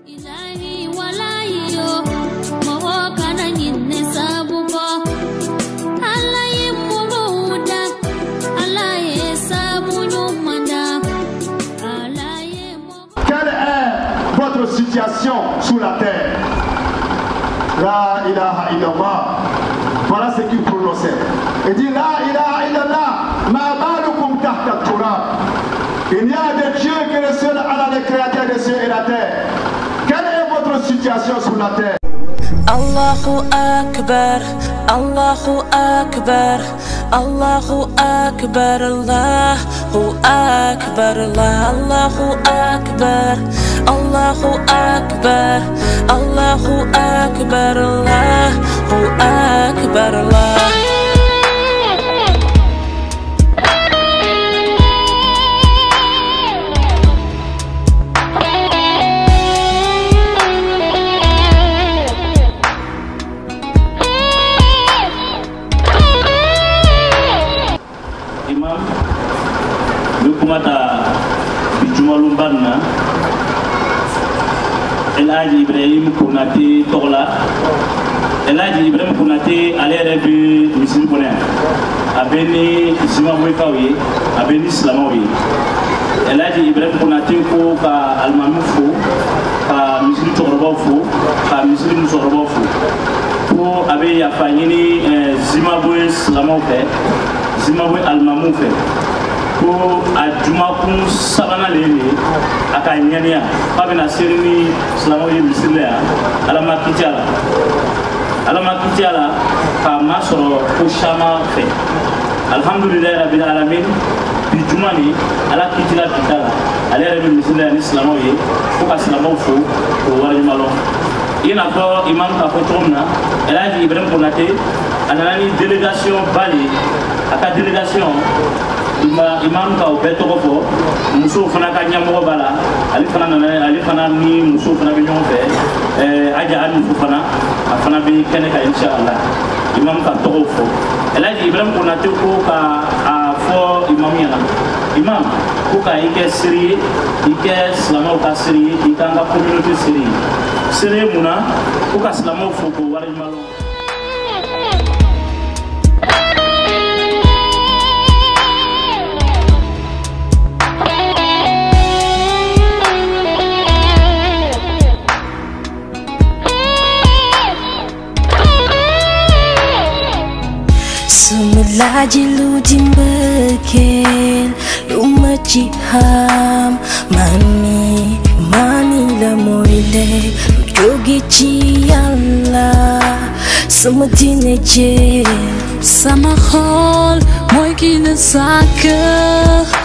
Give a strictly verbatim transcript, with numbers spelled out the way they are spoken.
Quelle est votre situation sous la terre? La ilaha illallah. Voilà ce qu'il prononçait. Il dit la ilaha illallah, ma balukum tahta turab. Il n'y a de Dieu que le seul Allah, le créateur des cieux et la terre. Quelle est votre situation sous la terre? Allahu Akbar, Allahu Akbar, Allahu Akbar, Allahu Akbar, Allahu Akbar, Allahu Akbar, Allahu Akbar, Allahu Akbar, Allah. Imam, le kumata bijumalumbana, El Hadji Ibrahim Konaté Torla, El Hadji Ibrahim Konaté allait rêver Missil Bonen, Abeni Zimbabwe Kawi, Abeni Slamawi. El Hadji Ibrahim Konaté ko ka Almami fo, ka Missil Toroba fo, ka Missil Musoroba fo. Ko abe ya fanyini Zimbabwe Slamaw fe. Zimbabwe Almamou fait pour à Jumakun Sabana Lene à Kanyania, pas bien à Sérénie, Slamaoui Missilea, à la Makitiala. À la Makitiala, par Masoro, pour Chama fait. Alhamdulillah, Rabbil Alamin, puis Jumani, à la Kitila Pitala, à l'air de Missilea, Nislamoye, pour qu'à Slamau fou, pour Warimalon. Il y a encore Imam Kapotromna, elle a dit Ibrahim Konaté, elle a une délégation Bali. À ta délégation, imam ka obeto ko muso fana ka nyamo bala ali fana na ali fana ni muso fana bi ñon fe eh aja ali fana afana bi kene ka inshallah imam ka to fo elaji Ibrahim Konaté ko ka a fo imam yana imam ko ka ike siri ike islamo ka siri ikanga community siri siri muna ko ka islamo fo ko wari malo. Sumulaji ludimbekel lumachiham mani mani la moile jogichi Allah samatinje sama khol moy ki na sak